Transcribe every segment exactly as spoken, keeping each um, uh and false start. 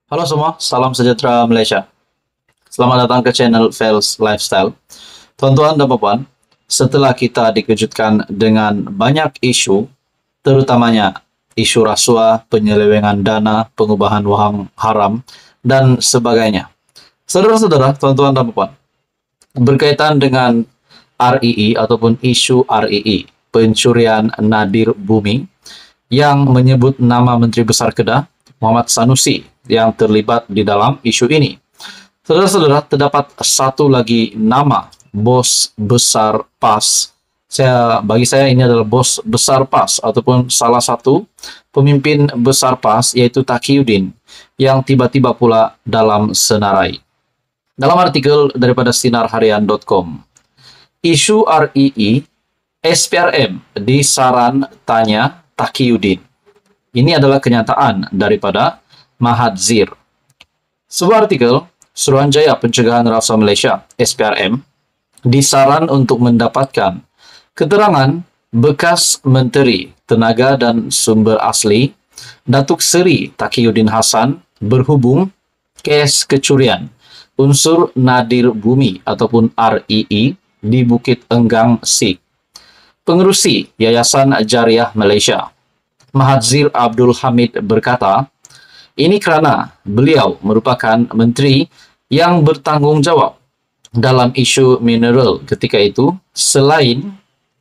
Halo semua, salam sejahtera Malaysia. Selamat datang ke channel Fels Lifestyle. Tuan-tuan dan puan, setelah kita dikejutkan dengan banyak isu, terutamanya isu rasuah, penyelewengan dana, pengubahan wang haram, dan sebagainya. Saudara-saudara, tuan-tuan dan puan, berkaitan dengan R I I ataupun isu R I I, pencurian nadir bumi, yang menyebut nama Menteri Besar Kedah, Muhammad Sanusi, yang terlibat di dalam isu ini. Saudara-saudara, terdapat satu lagi nama bos besar PAS. Saya, bagi saya ini adalah bos besar PAS ataupun salah satu pemimpin besar PAS, yaitu Taqiyuddin, yang tiba-tiba pula dalam senarai. Dalam artikel daripada sinar harian dot com, isu R I I, S P R M disaran tanya Taqiyuddin. Ini adalah kenyataan daripada Mahadzir. Sebuah artikel, Suruhanjaya Pencegahan Rasuah Malaysia, S P R M, disaran untuk mendapatkan keterangan bekas Menteri Tenaga dan Sumber Asli, Datuk Seri Taqiyuddin Hassan, berhubung kes kecurian unsur nadir bumi ataupun R I I di Bukit Enggang Sik. Pengerusi Yayasan Jariah Malaysia, Mahadzir Abdul Hamid, berkata, ini kerana beliau merupakan menteri yang bertanggung jawab dalam isu mineral ketika itu, selain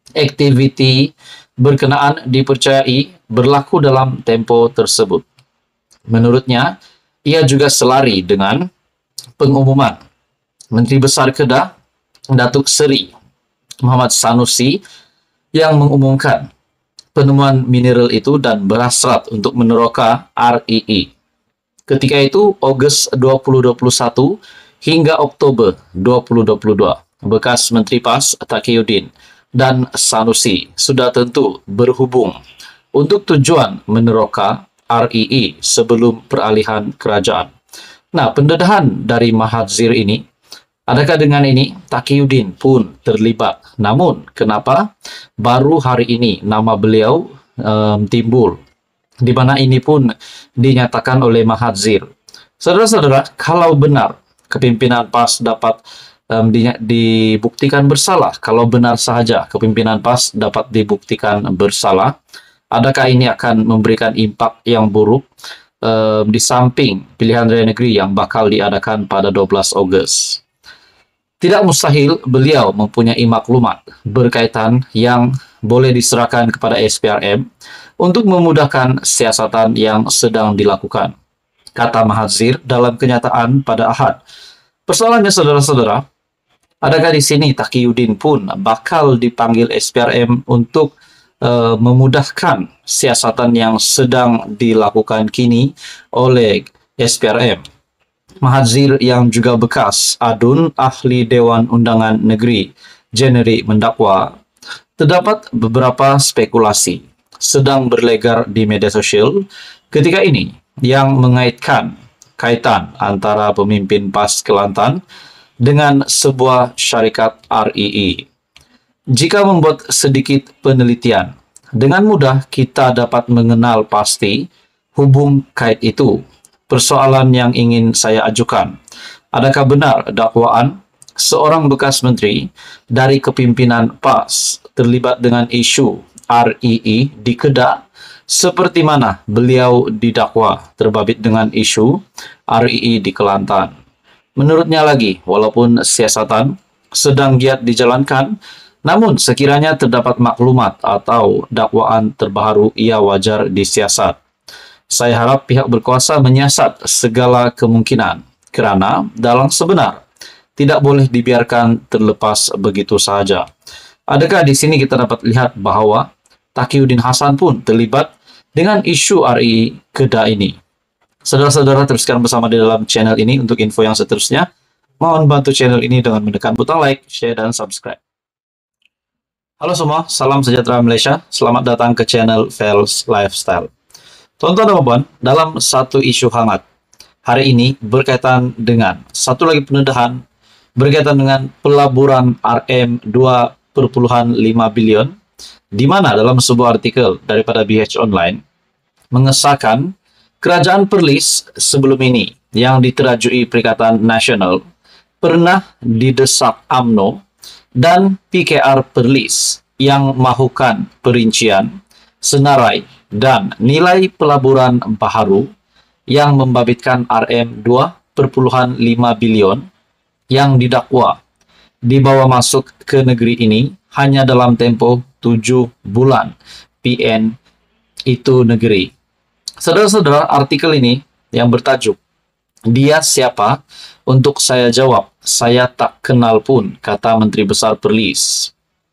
aktiviti berkenaan dipercayai berlaku dalam tempoh tersebut. Menurutnya, ia juga selari dengan pengumuman Menteri Besar Kedah, Datuk Seri Muhammad Sanusi, yang mengumumkan penemuan mineral itu dan berhasrat untuk meneroka R I I. Ketika itu, Ogos dua ribu dua puluh satu hingga Oktober dua ribu dua puluh dua, bekas Menteri PAS Taqiyuddin dan Sanusi sudah tentu berhubung untuk tujuan meneroka R I I sebelum peralihan kerajaan. Nah, pendedahan dari Mahadzir ini, adakah dengan ini Taqiyuddin pun terlibat? Namun, kenapa baru hari ini nama beliau um, timbul? Di mana ini pun dinyatakan oleh Mahadzir. Saudara-saudara, kalau benar kepimpinan PAS dapat um, di, dibuktikan bersalah, kalau benar sahaja kepimpinan PAS dapat dibuktikan bersalah, adakah ini akan memberikan impak yang buruk um, di samping pilihan raya negeri yang bakal diadakan pada dua belas Ogos? Tidak mustahil beliau mempunyai maklumat berkaitan yang boleh diserahkan kepada S P R M untuk memudahkan siasatan yang sedang dilakukan, kata Mahadzir dalam kenyataan pada Ahad. Persoalannya, saudara-saudara, adakah di sini Taqiyuddin pun bakal dipanggil S P R M untuk uh, memudahkan siasatan yang sedang dilakukan kini oleh S P R M? Mahadzir yang juga bekas Adun Ahli Dewan Undangan Negeri Jeneri mendakwa, terdapat beberapa spekulasi sedang berlegar di media sosial ketika ini yang mengaitkan kaitan antara pemimpin PAS Kelantan dengan sebuah syarikat R I I. Jika membuat sedikit penelitian, dengan mudah kita dapat mengenal pasti hubung kait itu. Persoalan yang ingin saya ajukan, adakah benar dakwaan seorang bekas menteri dari kepimpinan PAS terlibat dengan isu R I I di Kedah seperti mana beliau didakwa terbabit dengan isu R I I di Kelantan? Menurutnya lagi, walaupun siasatan sedang giat dijalankan, namun sekiranya terdapat maklumat atau dakwaan terbaru, ia wajar disiasat. Saya harap pihak berkuasa menyiasat segala kemungkinan, kerana dalam sebenar tidak boleh dibiarkan terlepas begitu sahaja. Adakah di sini kita dapat lihat bahawa Taqiyuddin Hassan pun terlibat dengan isu R I I Kedah ini? Saudara-saudara, teruskan bersama di dalam channel ini untuk info yang seterusnya. Mohon bantu channel ini dengan menekan butang like, share, dan subscribe. Halo semua, salam sejahtera Malaysia. Selamat datang ke channel Fels Lifestyle. Tuan-tuan dan puan, dalam satu isu hangat hari ini berkaitan dengan satu lagi pendedahan berkaitan dengan pelaburan R M dua koma lima bilion, di mana dalam sebuah artikel daripada B H Online mengesahkan Kerajaan Perlis sebelum ini yang diterajui Perikatan Nasional pernah didesak U M N O dan P K R Perlis yang mahukan perincian, senarai, dan nilai pelaburan baharu yang membabitkan R M dua koma lima bilion yang didakwa dibawa masuk ke negeri ini hanya dalam tempo tujuh bulan P N itu negeri. Saudara-saudara, artikel ini yang bertajuk "Dia Siapa?" Untuk saya jawab, saya tak kenal pun, kata Menteri Besar Perlis.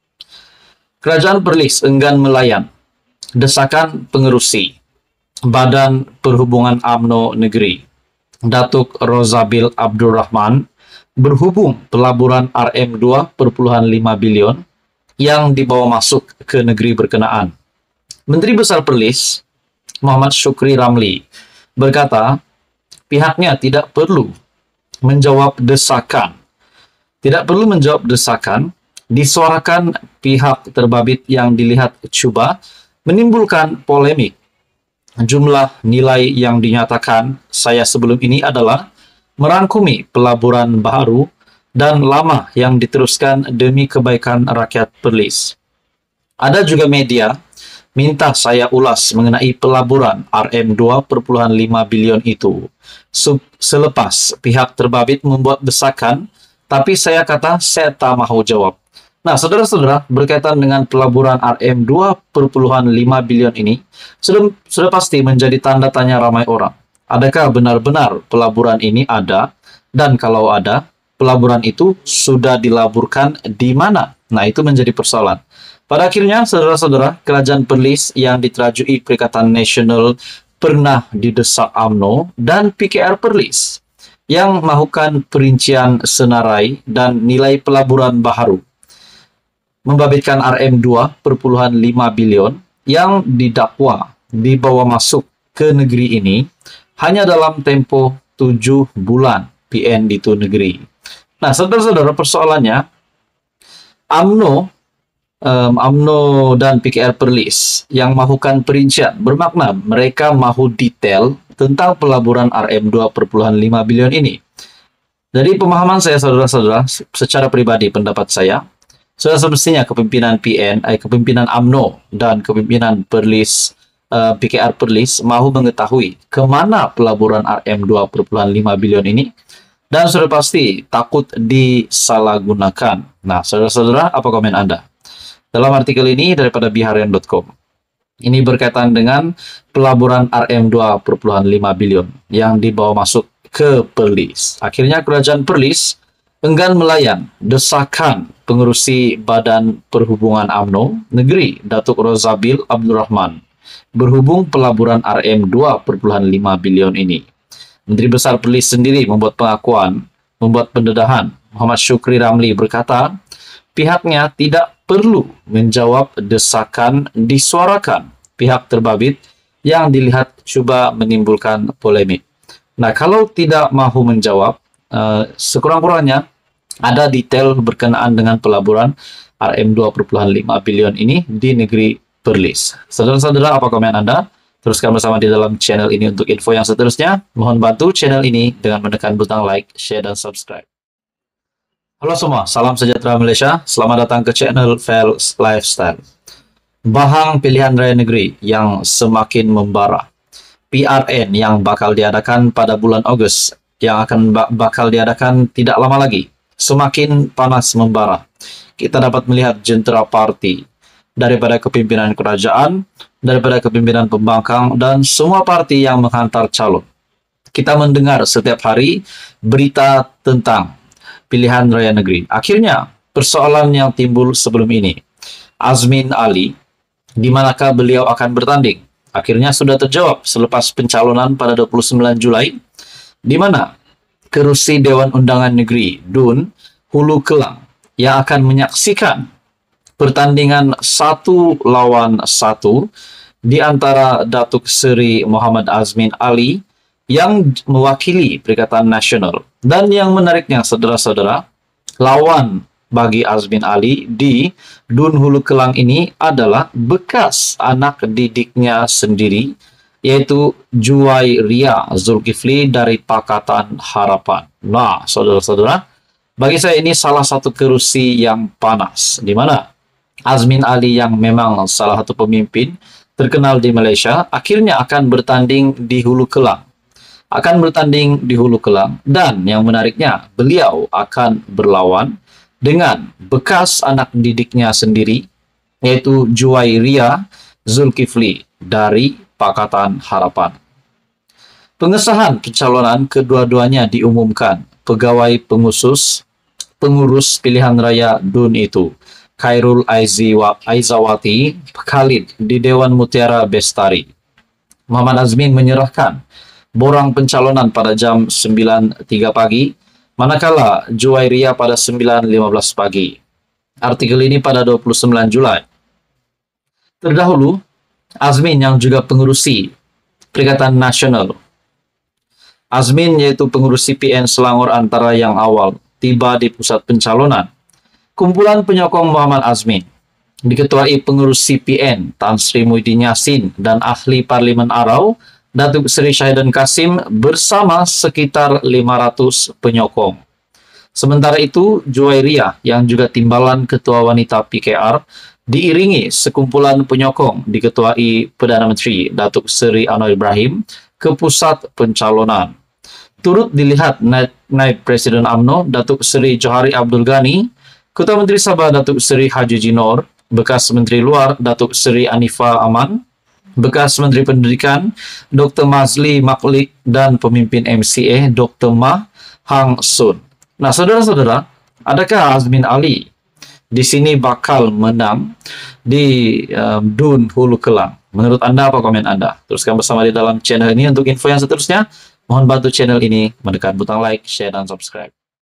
Kerajaan Perlis enggan melayan desakan pengerusi Badan Perhubungan U M N O Negeri, Datuk Rozabil Abdul Rahman, berhubung pelaburan R M dua koma lima bilion yang dibawa masuk ke negeri berkenaan. Menteri Besar Perlis, Muhammad Syukri Ramli, berkata pihaknya tidak perlu menjawab desakan. Tidak perlu menjawab desakan disuarakan pihak terbabit yang dilihat cuba menimbulkan polemik. Jumlah nilai yang dinyatakan saya sebelum ini adalah merangkumi pelaburan baru dan lama yang diteruskan demi kebaikan rakyat Perlis. Ada juga media minta saya ulas mengenai pelaburan R M dua koma lima bilion itu. Selepas pihak terbabit membuat desakan, tapi saya kata saya tak mahu jawab. Nah, saudara-saudara, berkaitan dengan pelaburan R M dua koma lima bilion ini, sudah, sudah pasti menjadi tanda tanya ramai orang. Adakah benar-benar pelaburan ini ada? Dan kalau ada, pelaburan itu sudah dilaburkan di mana? Nah, itu menjadi persoalan. Pada akhirnya, saudara-saudara, Kerajaan Perlis yang diterajui Perikatan Nasional pernah didesak U M N O dan P K R Perlis yang mahukan perincian senarai dan nilai pelaburan baharu membabitkan R M dua koma lima bilion yang didakwa dibawa masuk ke negeri ini hanya dalam tempo tujuh bulan P N di itu negeri. Nah, saudara-saudara, persoalannya U M N O Um, U M N O dan P K R Perlis yang mahukan perincian bermakna mereka mahu detail tentang pelaburan R M dua koma lima bilion ini. Jadi pemahaman saya, saudara-saudara, secara pribadi pendapat saya, sudah semestinya kepimpinan P N, eh, kepimpinan U M N O dan kepimpinan Perlis, uh, P K R Perlis mahu mengetahui kemana pelaburan R M dua koma lima bilion ini dan sudah pasti takut disalahgunakan. Nah, saudara-saudara, apa komen Anda? Dalam artikel ini daripada biharian dot com. Ini berkaitan dengan pelaburan R M dua koma lima bilion yang dibawa masuk ke Perlis. Akhirnya Kerajaan Perlis enggan melayan desakan pengerusi Badan Perhubungan U M N O Negeri, Datuk Rozabil Abdul Rahman, berhubung pelaburan R M dua koma lima bilion ini. Menteri Besar Perlis sendiri membuat pengakuan, membuat pendedahan. Muhammad Syukri Ramli berkata, pihaknya tidak perlu menjawab desakan disuarakan pihak terbabit yang dilihat cuba menimbulkan polemik. Nah, kalau tidak mahu menjawab, uh, sekurang-kurangnya ada detail berkenaan dengan pelaburan R M dua koma lima bilion ini di negeri Perlis. Saudara-saudara, apa komen Anda? Teruskan bersama di dalam channel ini untuk info yang seterusnya. Mohon bantu channel ini dengan menekan butang like, share, dan subscribe. Halo semua, salam sejahtera Malaysia. Selamat datang ke channel Fels Lifestyle. Bahang pilihan raya negeri yang semakin membara. P R N yang bakal diadakan pada bulan Ogos, yang akan bakal diadakan tidak lama lagi, semakin panas membara. Kita dapat melihat jentera parti daripada kepimpinan kerajaan, daripada kepimpinan pembangkang, dan semua parti yang menghantar calon. Kita mendengar setiap hari berita tentang pilihan raya negeri. Akhirnya, persoalan yang timbul sebelum ini, Azmin Ali, di manakah beliau akan bertanding? Akhirnya sudah terjawab selepas pencalonan pada dua puluh sembilan Julai, di mana kerusi Dewan Undangan Negeri D U N Hulu Kelang yang akan menyaksikan pertandingan satu lawan satu di antara Datuk Seri Muhammad Azmin Ali yang mewakili Perikatan Nasional. Dan yang menariknya, saudara-saudara, lawan bagi Azmin Ali di D U N Hulu Kelang ini adalah bekas anak didiknya sendiri yaitu Juwairia Zulkifli dari Pakatan Harapan. Nah, saudara-saudara, bagi saya ini salah satu kerusi yang panas, di mana Azmin Ali yang memang salah satu pemimpin terkenal di Malaysia akhirnya akan bertanding di Hulu Kelang. Akan bertanding di Hulu Kelang, dan yang menariknya, beliau akan berlawan dengan bekas anak didiknya sendiri, yaitu Juwairia Zulkifli dari Pakatan Harapan. Pengesahan pencalonan kedua-duanya diumumkan pegawai pengusus pengurus pilihan raya D U N itu, Khairul Aiziwa, Aizawati Khalid di Dewan Mutiara Bestari. Muhammad Azmin menyerahkan borang pencalonan pada jam sembilan tiga pagi, manakala Juwairia pada sembilan lima belas pagi. Artikel ini pada dua puluh sembilan Julai. Terdahulu, Azmin yang juga pengurusi Perikatan Nasional. Azmin yaitu pengurusi P N Selangor Antara yang awal tiba di pusat pencalonan. Kumpulan penyokong Muhammad Azmin diketuai pengurus C P N Tan Sri Muhyiddin Yassin dan ahli Parlimen Arau Datuk Seri Syahidan Kasim bersama sekitar lima ratus penyokong. Sementara itu, Juwairia yang juga timbalan Ketua Wanita P K R diiringi sekumpulan penyokong diketuai Perdana Menteri Datuk Seri Anwar Ibrahim ke pusat pencalonan. Turut dilihat Naib, Naib Presiden U M N O Datuk Seri Johari Abdul Ghani, Ketua Menteri Sabah Datuk Seri Haji Jinor, bekas Menteri Luar Datuk Seri Anifah Aman, bekas Menteri Pendidikan Doktor Mazli Maklik, dan pemimpin M C A Doktor Mah Hang Sun. Nah, saudara-saudara, adakah Azmin Ali di sini bakal menang di um, D U N Hulu Kelang? Menurut Anda, apa komen Anda? Teruskan bersama di dalam channel ini. Untuk info yang seterusnya, mohon bantu channel ini menekan butang like, share, dan subscribe.